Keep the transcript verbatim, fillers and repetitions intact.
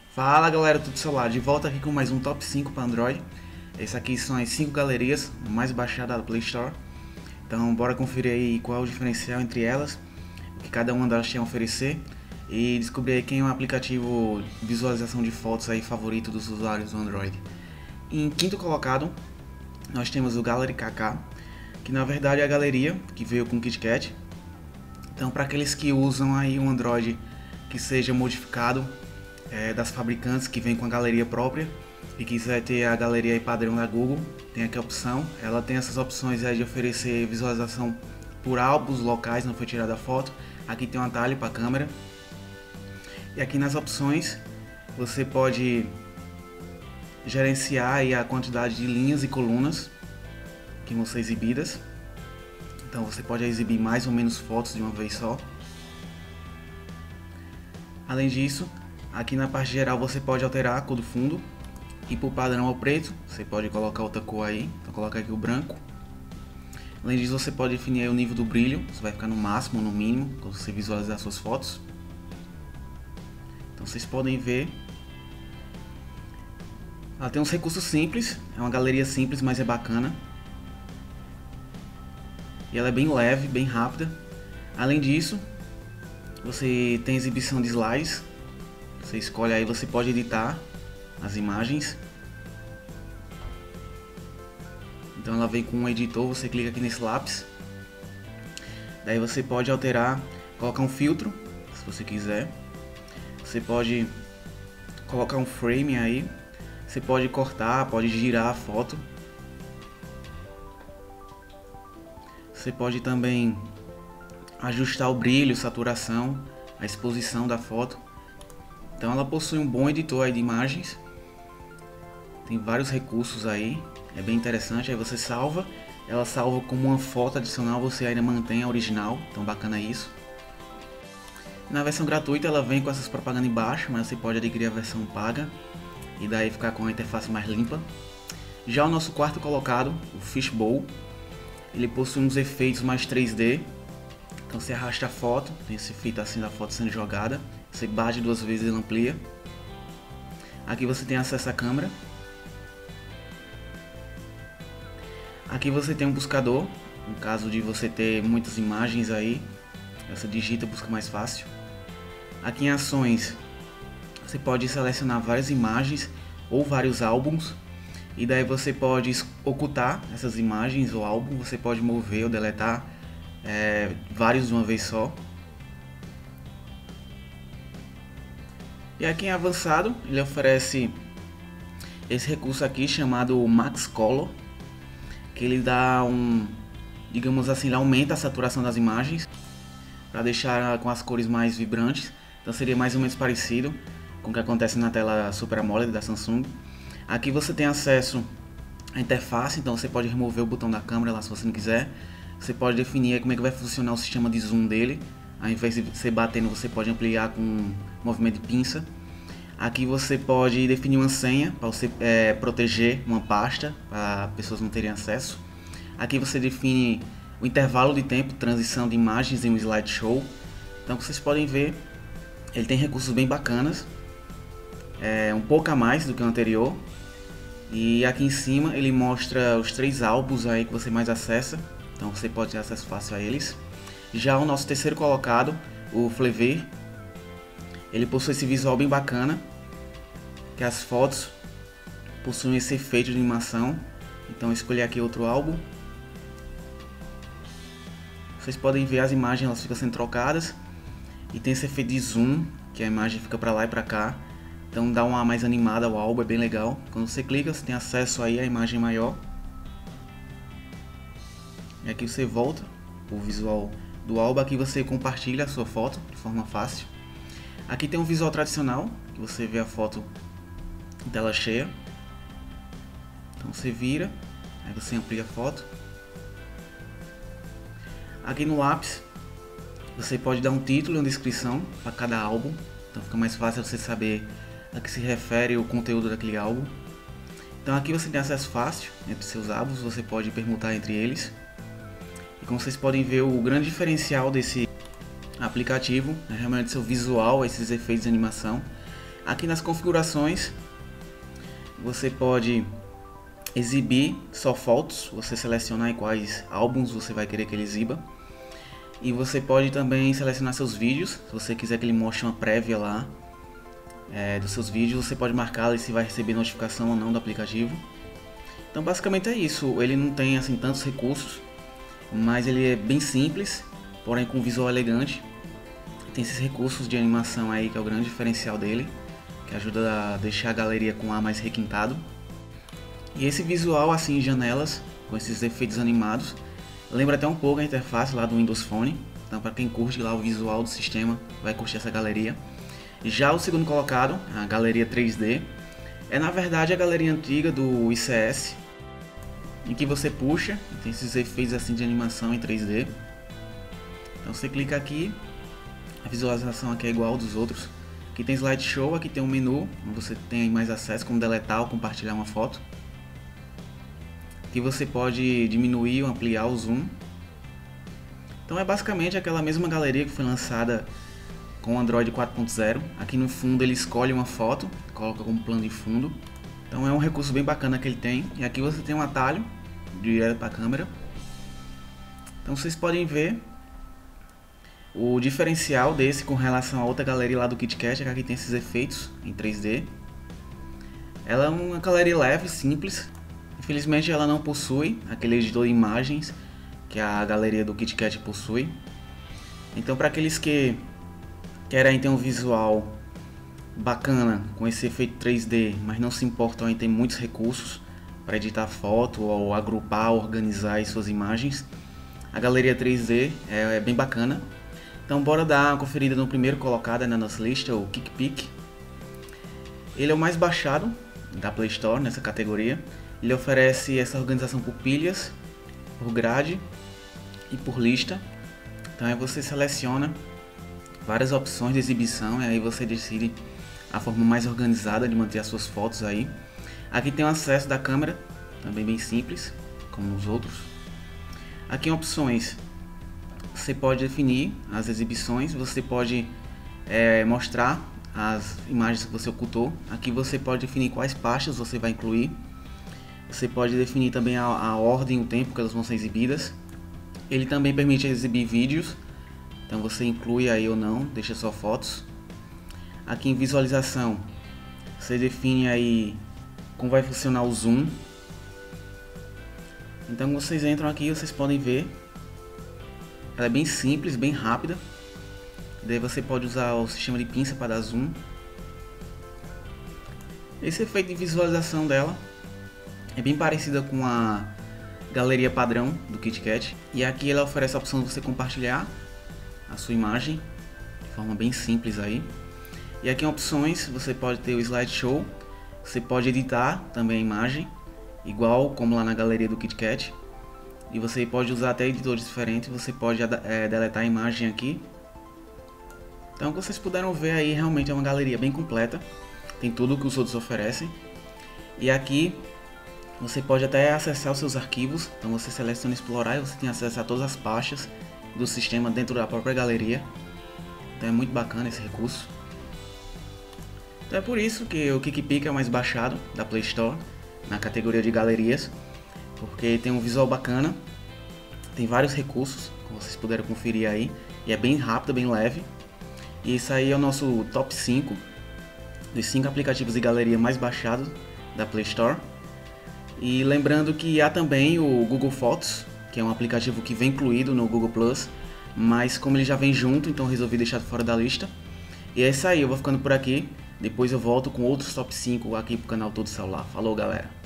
Fala galera, tudo celular, de volta aqui com mais um top cinco para Android. Esse aqui são as cinco galerias mais baixadas da Play Store. Então bora conferir aí qual é o diferencial entre elas, o que cada uma delas tem a oferecer e descobrir aí quem é o aplicativo de visualização de fotos aí favorito dos usuários do Android. Em quinto colocado, nós temos o Gallery K K, que na verdade é a galeria que veio com o KitKat. Então para aqueles que usam aí um Android que seja modificado É, das fabricantes que vem com a galeria própria e quiser ter a galeria aí padrão da Google, tem aqui a opção. Ela tem essas opções aí de oferecer visualização por álbuns locais, não foi tirada a foto. Aqui tem um atalho para a câmera. E aqui nas opções você pode gerenciar aí a quantidade de linhas e colunas que vão ser exibidas. Então você pode exibir mais ou menos fotos de uma vez só. Além disso, aqui na parte geral você pode alterar a cor do fundo e por padrão ao preto, você pode colocar outra cor aí, então coloca aqui o branco. Além disso você pode definir aí o nível do brilho, você vai ficar no máximo ou no mínimo, quando você visualizar suas fotos. Então vocês podem ver, ela tem uns recursos simples, é uma galeria simples, mas é bacana. E ela é bem leve, bem rápida. Além disso, você tem exibição de slides. Você escolhe aí, você pode editar as imagens. Então ela vem com um editor, você clica aqui nesse lápis. Daí você pode alterar, colocar um filtro, se você quiser. Você pode colocar um frame aí. Você pode cortar, pode girar a foto. Você pode também ajustar o brilho, saturação, a exposição da foto. Então ela possui um bom editor aí de imagens, tem vários recursos aí, é bem interessante. Aí você salva, ela salva como uma foto adicional, você ainda mantém a original, então bacana isso. Na versão gratuita ela vem com essas propagandas embaixo, mas você pode adquirir a versão paga e daí ficar com a interface mais limpa. Já o nosso quarto colocado, o Fishbowl, ele possui uns efeitos mais três D. Então você arrasta a foto, tem esse efeito assim da foto sendo jogada. Você bate duas vezes e amplia. Aqui você tem acesso à câmera. Aqui você tem um buscador, no caso de você ter muitas imagens aí, você digita, busca mais fácil. Aqui em ações, você pode selecionar várias imagens ou vários álbuns. E daí você pode ocultar essas imagens ou álbum, você pode mover ou deletar é, vários de uma vez só. E aqui em avançado, ele oferece esse recurso aqui chamado Max Color, que ele dá um, digamos assim, ele aumenta a saturação das imagens para deixar com as cores mais vibrantes. Então seria mais ou menos parecido com o que acontece na tela Super AMOLED da Samsung. Aqui você tem acesso à interface, então você pode remover o botão da câmera lá se você não quiser. Você pode definir como é que vai funcionar o sistema de zoom dele. Ao invés de você batendo, você pode ampliar com um movimento de pinça. Aqui você pode definir uma senha para você é, proteger uma pasta, para pessoas não terem acesso. Aqui você define o intervalo de tempo, transição de imagens em um slideshow. Então vocês podem ver, ele tem recursos bem bacanas, é, um pouco a mais do que o anterior. E aqui em cima ele mostra os três álbuns aí que você mais acessa, então você pode ter acesso fácil a eles. Já o nosso terceiro colocado, o Flavor, ele possui esse visual bem bacana, que as fotos possuem esse efeito de animação. Então escolher aqui outro álbum. Vocês podem ver as imagens, elas ficam sendo trocadas e tem esse efeito de zoom, que a imagem fica para lá e para cá. Então dá uma mais animada ao álbum, é bem legal. Quando você clica, você tem acesso aí à imagem maior. E aqui você volta o visual do álbum, aqui você compartilha a sua foto de forma fácil. Aqui tem um visual tradicional, que você vê a foto em tela cheia. Então você vira, aí você amplia a foto. Aqui no lápis, você pode dar um título e uma descrição para cada álbum. Então fica mais fácil você saber a que se refere o conteúdo daquele álbum. Então aqui você tem acesso fácil entre seus álbuns, você pode permutar entre eles. E como vocês podem ver, o grande diferencial desse aplicativo é realmente seu visual, esses efeitos de animação. Aqui nas configurações você pode exibir só fotos, você seleciona aí quais álbuns você vai querer que ele exiba. E você pode também selecionar seus vídeos, se você quiser que ele mostre uma prévia lá é, dos seus vídeos, você pode marcar se vai receber notificação ou não do aplicativo. Então basicamente é isso, ele não tem assim tantos recursos, mas ele é bem simples, porém com visual elegante. Tem esses recursos de animação aí que é o grande diferencial dele, que ajuda a deixar a galeria com um ar mais requintado. E esse visual assim em janelas, com esses efeitos animados, lembra até um pouco a interface lá do Windows Phone. Então para quem curte lá o visual do sistema, vai curtir essa galeria. Já o segundo colocado, a galeria três D, é na verdade a galeria antiga do I C S, em que você puxa e tem esses efeitos assim de animação em três D. Então você clica aqui, a visualização aqui é igual dos outros. Aqui tem slideshow, aqui tem um menu, onde você tem mais acesso, como deletar ou compartilhar uma foto. Aqui você pode diminuir ou ampliar o zoom. Então é basicamente aquela mesma galeria que foi lançada com o Android quatro ponto zero. Aqui no fundo ele escolhe uma foto, coloca como plano de fundo. Então é um recurso bem bacana que ele tem. E aqui você tem um atalho direto para a câmera. Então vocês podem ver o diferencial desse com relação a outra galeria lá do KitKat, é que aqui tem esses efeitos em três D. Ela é uma galeria leve, simples. Infelizmente ela não possui aquele editor de imagens que a galeria do KitKat possui. Então para aqueles que querem ter um visual bacana com esse efeito três D, mas não se importam em ter muitos recursos para editar foto ou agrupar, organizar as suas imagens, a galeria três D é, é bem bacana. Então bora dar uma conferida no primeiro colocado na nossa lista, o KickPick. Ele é o mais baixado da Play Store nessa categoria. Ele oferece essa organização por pilhas, por grade e por lista. Então aí você seleciona várias opções de exibição e aí você decide a forma mais organizada de manter as suas fotos aí. Aqui tem o acesso da câmera, também bem simples, como os outros. Aqui em opções, você pode definir as exibições, você pode é, mostrar as imagens que você ocultou. Aqui você pode definir quais pastas você vai incluir. Você pode definir também a, a ordem e o tempo que elas vão ser exibidas. Ele também permite exibir vídeos, então você inclui aí ou não, deixa só fotos. Aqui em visualização, você define aí como vai funcionar o zoom. Então vocês entram aqui e vocês podem ver. Ela é bem simples, bem rápida. Daí você pode usar o sistema de pinça para dar zoom. Esse efeito de visualização dela é bem parecida com a galeria padrão do KitKat. E aqui ela oferece a opção de você compartilhar a sua imagem de forma bem simples aí. E aqui em opções você pode ter o slideshow. Você pode editar também a imagem, igual como lá na galeria do KitKat. E você pode usar até editores diferentes, você pode é, deletar a imagem aqui. Então, como vocês puderam ver aí, realmente é uma galeria bem completa. Tem tudo o que os outros oferecem. E aqui você pode até acessar os seus arquivos. Então você seleciona explorar e você tem acesso a todas as pastas do sistema dentro da própria galeria. Então é muito bacana esse recurso. Então é por isso que o KickPick é o mais baixado da Play Store na categoria de galerias. Porque tem um visual bacana, tem vários recursos, como vocês puderam conferir aí, e é bem rápido, bem leve. E isso aí é o nosso top cinco dos cinco aplicativos de galeria mais baixados da Play Store. E lembrando que há também o Google Fotos, que é um aplicativo que vem incluído no Google Plus, mas como ele já vem junto, então resolvi deixar fora da lista. E é isso aí, eu vou ficando por aqui, depois eu volto com outros top cinco aqui pro canal Todo Celular. Falou, galera!